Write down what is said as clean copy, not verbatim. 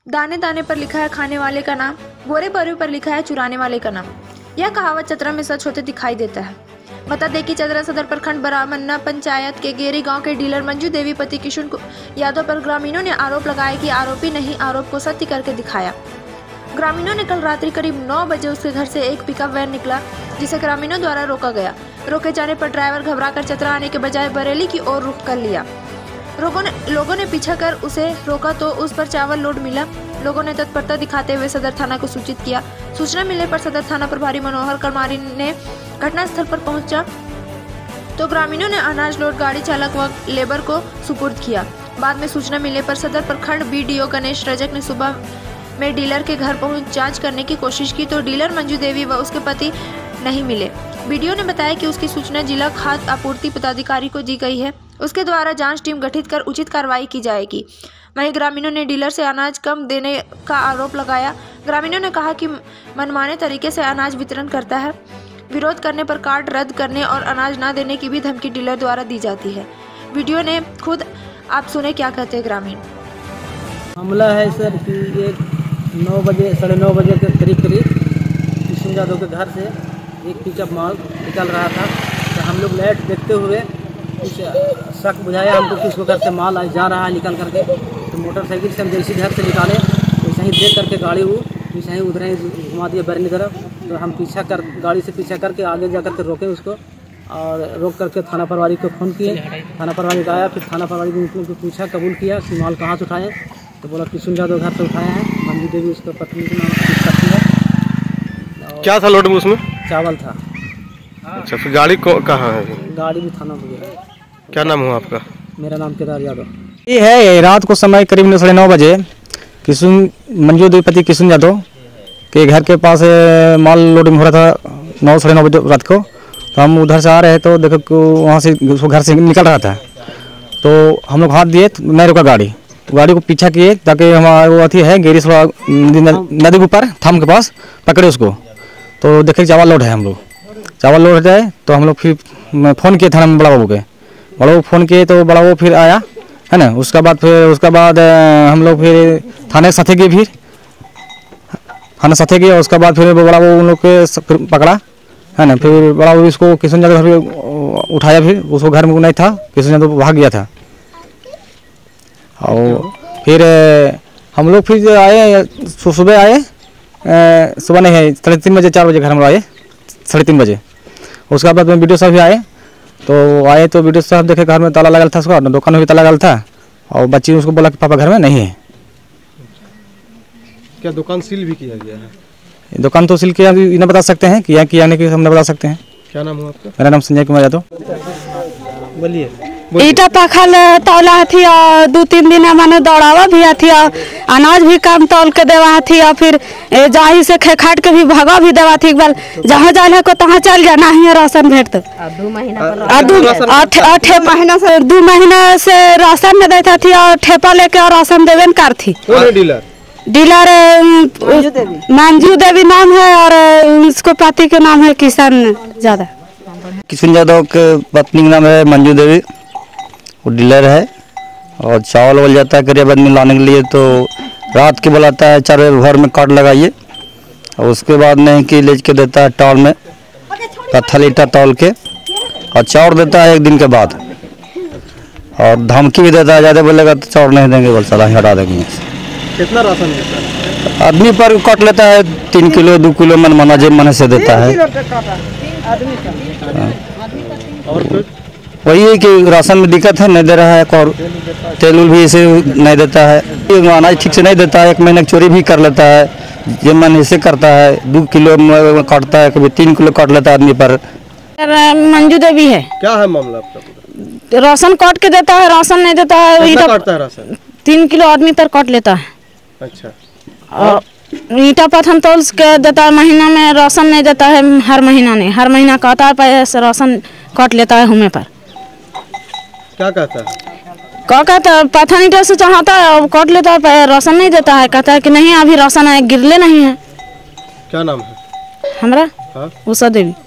दाने दाने पर लिखा है खाने वाले का नाम, बोरे बोरे पर लिखा है चुराने वाले का नाम। यह कहावत चतरा में सच होते दिखाई देता है। बता दें कि चतरा सदर प्रखंड बरामन्ना पंचायत के गेरी गांव के डीलर मंजू देवी पति किशुन यादव पर ग्रामीणों ने आरोप लगाया कि आरोपी नहीं आरोप को सत्य करके दिखाया। ग्रामीणों ने कल रात्रि करीब 9 बजे उसके घर से एक पिकअप वैन निकला, जिसे ग्रामीणों द्वारा रोका गया। रोके जाने पर ड्राइवर घबराकर चतरा आने के बजाय बरेली की ओर रुख कर लिया। लोगों ने पीछा कर उसे रोका तो उस पर चावल लोड मिला। लोगों ने तत्परता दिखाते हुए सदर थाना को सूचित किया। सूचना मिलने पर सदर थाना प्रभारी मनोहर करमारी ने घटनास्थल पर पहुंचा तो ग्रामीणों ने अनाज लोड गाड़ी चालक व लेबर को सुपुर्द किया। बाद में सूचना मिलने पर सदर प्रखंड बीडीओ गणेश रजक ने सुबह में डीलर के घर पहुंच जांच करने की कोशिश की तो डीलर मंजू देवी व उसके पति नहीं मिले। बीडीओ ने बताया कि उसकी सूचना जिला खाद्य आपूर्ति पदाधिकारी को दी गई है। उसके द्वारा जांच टीम गठित कर उचित कार्रवाई की जाएगी। वहीं ग्रामीणों ने डीलर से अनाज कम देने का आरोप लगाया। ग्रामीणों ने कहा कि मनमाने तरीके से अनाज वितरण करता है। विरोध करने पर कार्ड रद्द करने और अनाज न देने की भी धमकी डीलर द्वारा दी जाती है। वीडियो ने खुद आप सुने क्या कहते हैं ग्रामीण। मामला है सर कि ये 9 बजे 9:30 बजे के करीब किशुन यादव के घर से एक पिकअप माल निकल रहा था। तो हम लोग लाइट देखते हुए कुछ शक बुझाया हमको कि उसको घर से माल जा रहा है निकल करके। तो मोटरसाइकिल से हम जैसे घर से निकाले वैसे ही देख करके गाड़ी वो वैसे ही उधर ही घुमा दिया बरनी तरफ। तो हम गाड़ी से पीछा करके आगे जा करके रोके उसको और रोक करके थाना प्रभारी को फ़ोन किए। थाना प्रभारी आया, फिर थाना प्रभारी ने उनको पूछा, कबूल किया कि माल कहाँ से उठाए। तो बोला किशुन यादव घर से उठाए हैं। मंजू देवी उसका पत्नी के नाम से करती है। क्या था लोड में उसमें? चावल था। अच्छा, फिर गाड़ी कहाँ है? गाड़ी भी थाना में गया। क्या नाम हुआ आपका? मेरा नाम केदार यादव। ये है रात को समय करीब 9:30 बजे मंजू देवी पति किशुन यादव के घर के पास माल लोडिंग हो रहा था 9-9:30 बजे रात को। तो हम उधर से आ रहे तो देखो वहाँ से उसको घर से निकल रहा था। तो हम लोग हाथ दिए तो नहीं रुका गाड़ी को पीछा किए ताकि हमारा वो अथी है गेरी नदी के ऊपर थाम के पास पकड़े उसको। तो देखे चावल लोड है, हम लोग चावल लोड जाए तो हम लोग फिर फ़ोन किए थाना में बड़ा बाबू फ़ोन किए तो बड़ा बाबू फिर आया है ना। उसका बाद हम लोग फिर थाने के साथे गए, फिर थाने साथे गए। उसके बाद फिर बड़ा बाबू उन लोग के फिर पकड़ा है ना। फिर बड़ा बाबू इसको किशुन यादव घर पे उठाया, फिर उसको घर में नहीं था, किशुन यादव भाग गया था। और फिर हम लोग फिर आए, सुबह आए, सुबह नहीं है 3:30 बजे 4 बजे घर में आए 3:30 बजे। उसके बाद में वीडियो साहब भी आए तो वीडियो साहब देखे घर में ताला लगा था, उसका दुकान में भी ताला लगा था। और बच्ची उसको बोला कि पापा घर में नहीं है। क्या दुकान सील भी किया गया है? दुकान तो सील किया नहीं बता सकते हैं, किया नहीं हम नहीं बता सकते हैं। क्या नाम हुआ आपका? मेरा नाम संजय कुमार यादव। बोलिए। ईटा पखल तौला थी और 2-3 दिन मैंने दौड़ावा भी थी और अनाज भी कम तौल के देवा थी और फिर जाही से खेखाट के भी भगा भी देवा थी। जहाँ जाने को तहाँ चल जाना ही राशन भेट। 2 महीना से राशन में देता थी और ठेपा लेके और राशन देवे न कर थी। डीलर मंजू देवी नाम है और उसको पति के नाम है किशुन यादव। किशुन यादव के पत्नी का नाम है मंजू देवी, वो डीलर है और चावल जाता है करीब आदमी लाने के लिए। तो रात के बुलाता है 4 बजे भर में कार्ड लगाइए और उसके बाद नहीं कि ले के देता है टॉल में पत्थर ईटा तौल के और चावल देता है 1 दिन के बाद। और धमकी भी देता है, ज़्यादा बोलेगा तो चावल नहीं देंगे, बोल साला हटा देंगे। कितना राशन देता है? आदमी पर कट लेता है 3 किलो 2 किलो मन जेब मन से देता है। और फिर वही है कि राशन में दिक्कत है, नहीं दे रहा है। और तेल भी इसे नहीं देता है, अनाज ठीक से नहीं देता है। 1 महीने की चोरी भी कर लेता है, जब मन इसे करता है 2 किलो काटता है, कभी 3 किलो काट लेता है आदमी पर। मंजू देवी है। क्या है मामला आपका? राशन काट के देता है, राशन नहीं देता है। कितना काटता है राशन? 3 किलो आदमी पर काट लेता है। अच्छा। और ईटा पत्थर तोल के देता है, महीना में राशन नहीं देता है। हर महीना नहीं, हर महीना कहता है पैसे राशन काट लेता है हमें पर। क्या कहता है? क्या कहता है? पत्थर ईटा से चाहता है और काट लेता है, राशन नहीं देता है। कहता है कि नहीं अभी राशन है, गिरले नहीं है। क्या नाम है हमारा? हाँ? उषा देवी।